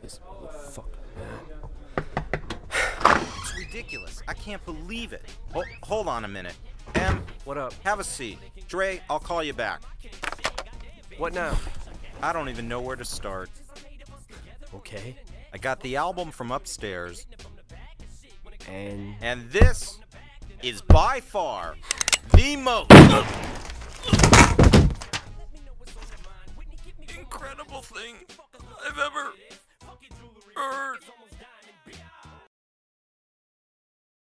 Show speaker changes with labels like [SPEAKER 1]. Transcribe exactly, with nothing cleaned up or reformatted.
[SPEAKER 1] This fuck, man.
[SPEAKER 2] It's ridiculous. I can't believe it. Oh, hold on a minute. Em,
[SPEAKER 1] What up?
[SPEAKER 2] have a seat. Dre, I'll call you back.
[SPEAKER 1] What now?
[SPEAKER 2] I don't even know where to start.
[SPEAKER 1] Okay.
[SPEAKER 2] I got the album from upstairs,
[SPEAKER 1] And
[SPEAKER 2] and this is by far the most